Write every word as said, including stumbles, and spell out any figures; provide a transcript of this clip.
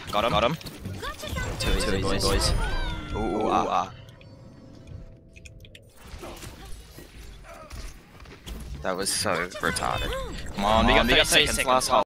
Got him. Got him. Too easy, Too easy boys. boys. Ooh, ooh, ah, ah. That was so retarded. Come on, we got thirty seconds, last hole.